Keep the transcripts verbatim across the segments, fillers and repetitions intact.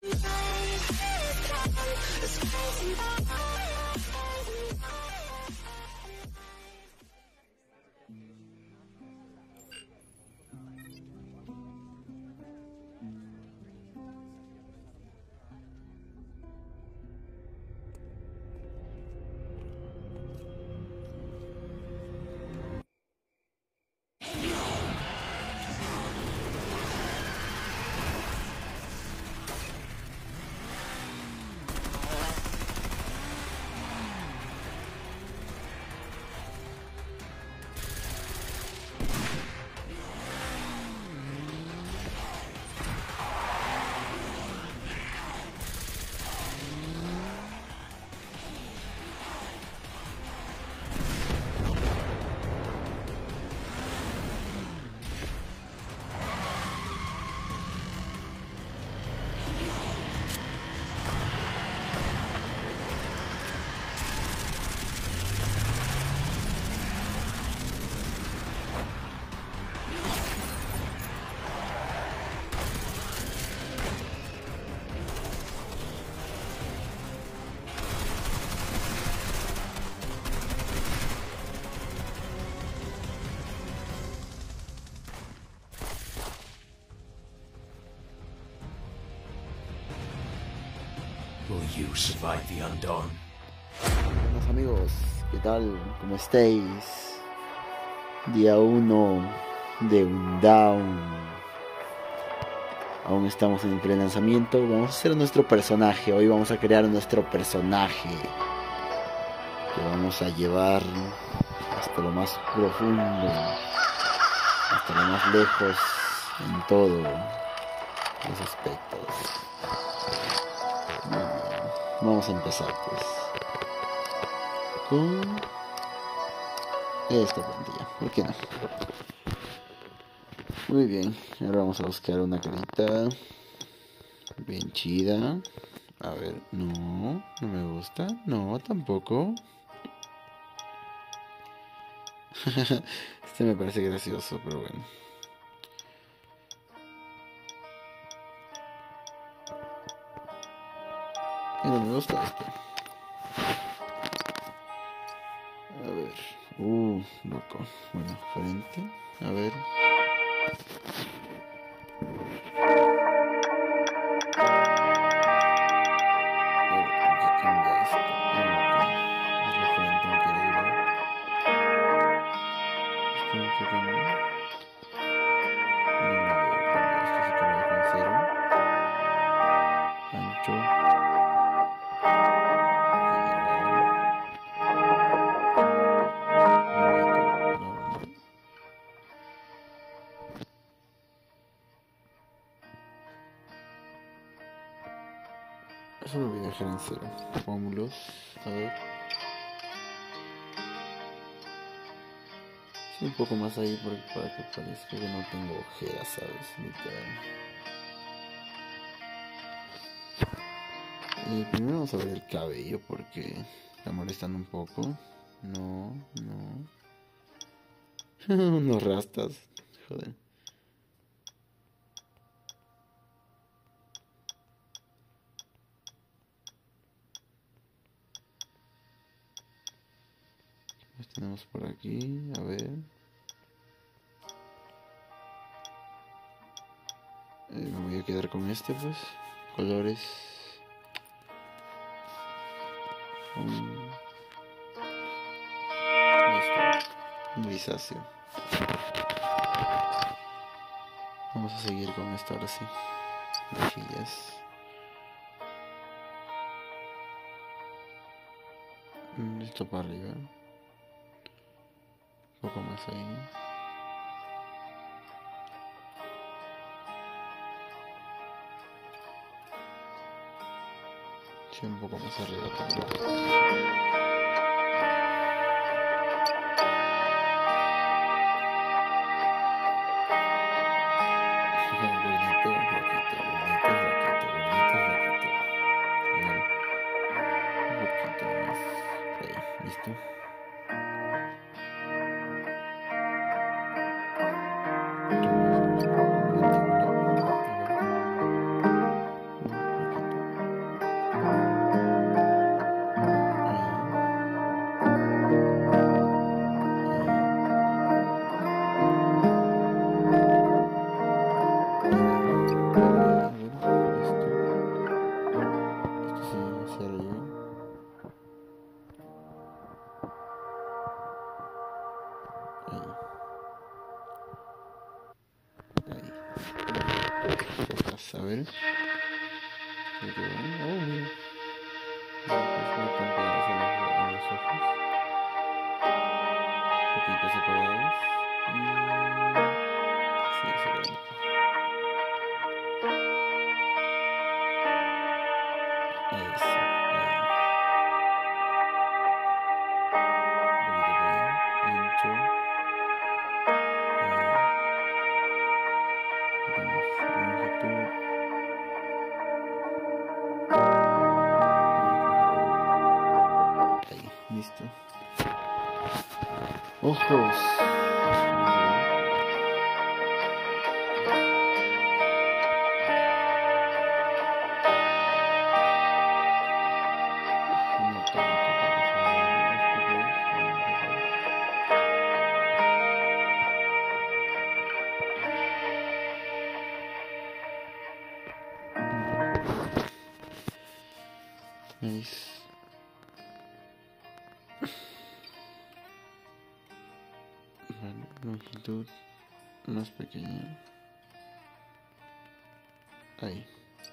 Will you survive the Undawn? Buenos amigos, ¿qué tal? ¿Cómo estáis? Día uno de Undawn. Aún estamos en el pre-lanzamiento. Vamos a hacer nuestro personaje. Hoy vamos a crear nuestro personaje que vamos a llevar hasta lo más profundo, hasta lo más lejos en todos los aspectos. Vamos a empezar pues con esta plantilla, ¿por qué no? Muy bien, ahora vamos a buscar una carita bien chida. A ver, no, no me gusta, no, tampoco. Este me parece gracioso, pero bueno. Y no me gusta este. A ver, uh, loco. Bueno, frente, a ver. Eso lo voy a dejar en cero. Pómulos, a ver. Sí, un poco más ahí porque para que parezca que no tengo ojeras, ¿sabes? Literal. Eh, primero vamos a ver el cabello porque está molestando un poco. No, no. Unos rastas. Joder. Los tenemos por aquí, a ver. Eh, me voy a quedar con este pues. Colores. Un... Listo. Un grisáceo. Vamos a seguir con esto ahora sí. Mejillas. Listo para arriba. Un poco más ahí. Sí, un poco más arriba también. ver. Pero, oh, mira. Pues no tan pegados a los, a los ojos. Un poquito separados. Y... sí, se ven. Eso, ahí. Un poquito por ahí. Ancho. Ahí. Tenemos longitud. Ahí, listo. Ojos. No tanto, porque se ven los ojos. ¿Veis? Vale, longitud más pequeña. Ahí.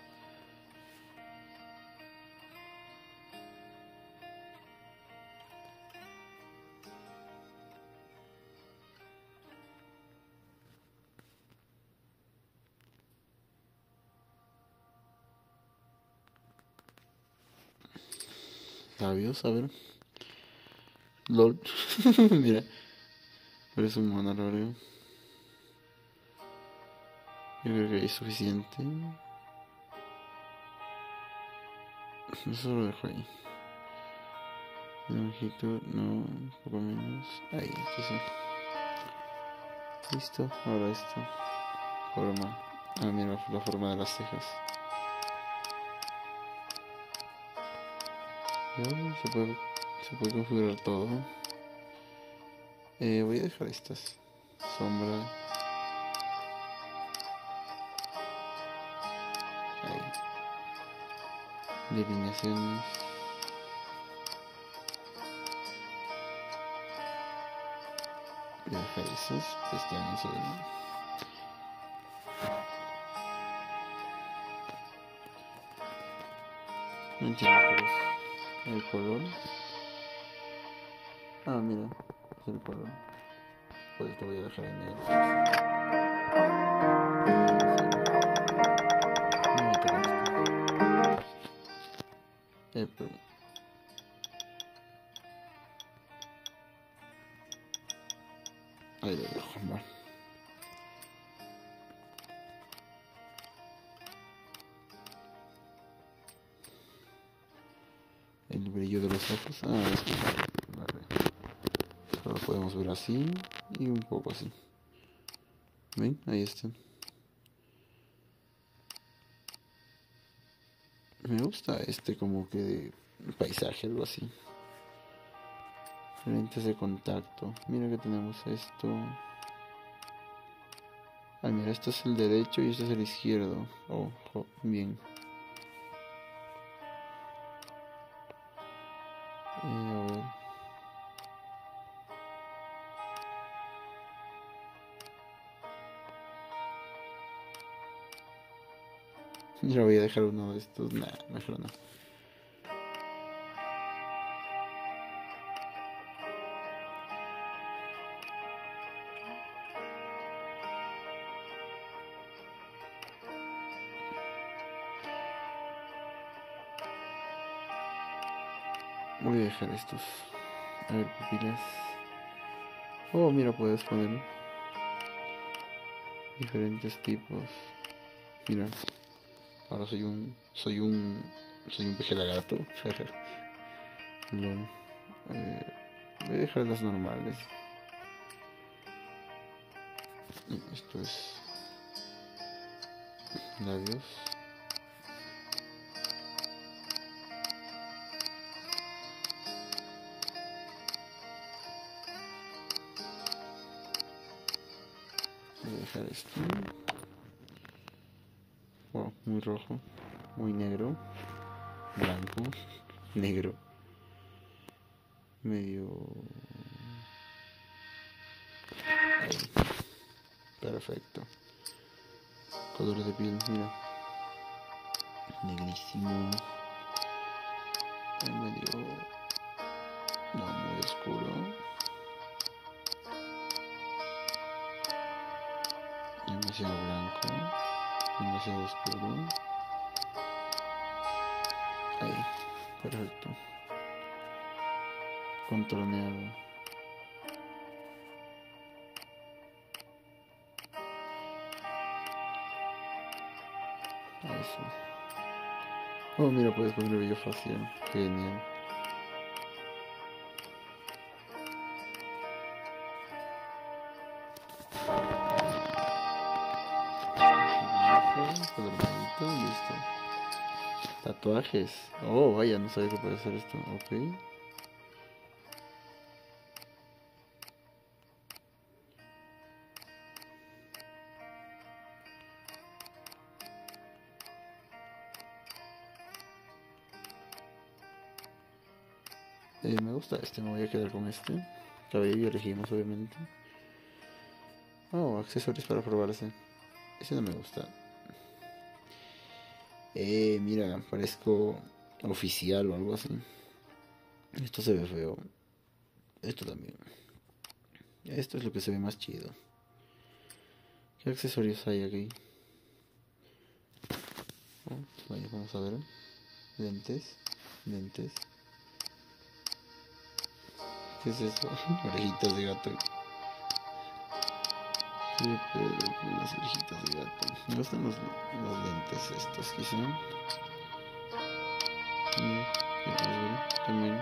Labios, a ver. LOL. Mira. Parece un monolorio. Yo creo que es suficiente. Eso lo dejo ahí. Longitud, no, un poco menos. Ahí, quizá. Listo, ahora esto. Forma. Ah, mira la forma de las cejas. ¿Ya? Se puede, se puede configurar todo. Eh, voy a dejar estas. Sombra. Ahí. Delineaciones. Voy a dejar esas pestañas sobre. No entiendo cuál es el color. Ah, mira, es el color. Pues lo voy a dejar en negro. No me toca esto. Eh, pero... ahí lo dejo, vale. El brillo de los ojos. Ah, es que... vale. Lo podemos ver así y un poco así. ¿Ven? Ahí están. Me gusta este como que de paisaje, algo así. Lentes de contacto. Mira que tenemos esto. Ah, mira, este es el derecho y este es el izquierdo. Oh, oh, bien. Eh, a ver. Yo voy a dejar uno de estos. Nah, mejor no. Voy a dejar estos. A ver, pupilas. Oh, mira, puedes poner diferentes tipos. Mira. Ahora soy un... Soy un... Soy un peje lagarto. Lol. Eh, voy a dejar las normales. Esto es... labios. Voy a dejar esto. Wow, muy rojo. Muy negro. Blanco. Negro. Medio... ahí. Perfecto. Color de piel, mira. negrísimo. En medio. No, muy oscuro. Demasiado blanco. Demasiado oscuro. Ahí. Perfecto. Contorneado. Eso. Oh, mira, puedes poner brillo facial. Genial. Listo. Tatuajes. Oh, vaya, no sabía que puede hacer esto. Ok. Eh, me gusta este, me voy a quedar con este. Cabello elegimos, obviamente. Oh, accesorios para probarse. Ese no me gusta. Eh, mira, parezco oficial o algo así. Esto se ve feo. Esto también. Esto es lo que se ve más chido. ¿Qué accesorios hay aquí? Oh, vaya, vamos a ver. Lentes. Lentes. ¿Qué es eso? Orejitas de gato. Sí, pero las orejitas de gato. Me gustan los, los lentes estos, quizá. Mira, ¿qué puedes ver? También.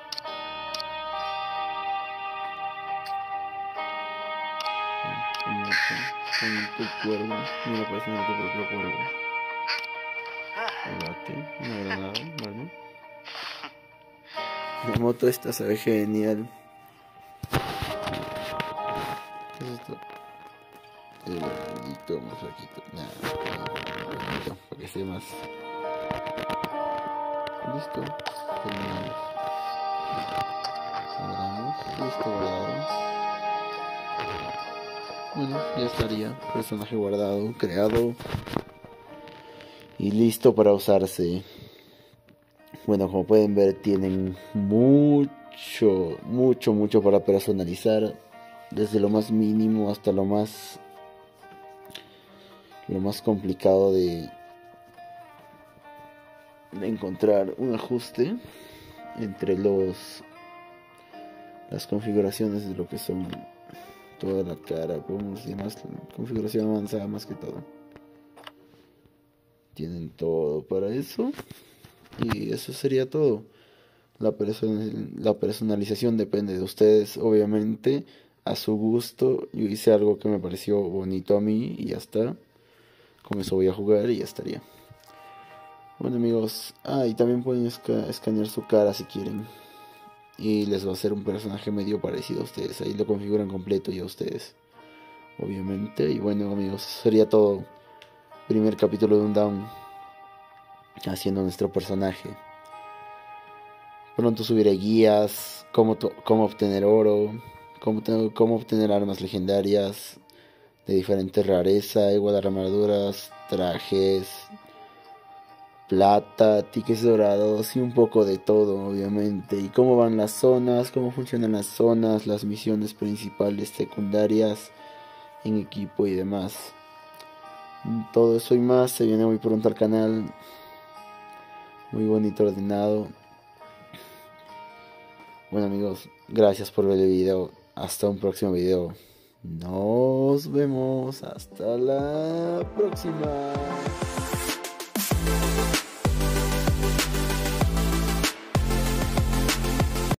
Con tu cuervo. Mira, parece tener tu propio cuervo. Abate, una granada, ¿vale? La moto esta se ve genial. ¿Qué es esto? El bonito, más flaquito. Nada, bonito, para que esté más. Listo. Terminamos. Guardamos. Listo, guardado. Bueno, ya estaría. Personaje guardado, creado. Y listo para usarse. Bueno, como pueden ver, tienen mucho, mucho, mucho para personalizar. Desde lo más mínimo hasta lo más lo más complicado de, de encontrar un ajuste entre los las configuraciones de lo que son toda la cara, podemos y más configuración avanzada más que todo. Tienen todo para eso. Y eso sería todo. La, person- la personalización depende de ustedes, obviamente, a su gusto. Yo hice algo que me pareció bonito a mí y ya está. Con eso voy a jugar y ya estaría. Bueno, amigos, ah, y también pueden esca- escanear su cara si quieren. Y les va a hacer un personaje medio parecido a ustedes. Ahí lo configuran completo ya ustedes, obviamente. Y bueno, amigos, eso sería todo. Primer capítulo de Undawn, haciendo nuestro personaje. Pronto subiré guías, cómo, to- cómo obtener oro, cómo, te- cómo obtener armas legendarias de diferente rareza, igual armaduras, trajes, plata, tickets dorados y un poco de todo, obviamente. Y cómo van las zonas, cómo funcionan las zonas, las misiones principales, secundarias, en equipo y demás. Todo eso y más se viene muy pronto al canal. Muy bonito, ordenado. Bueno, amigos, gracias por ver el video. Hasta un próximo video. Nos vemos. Hasta la próxima.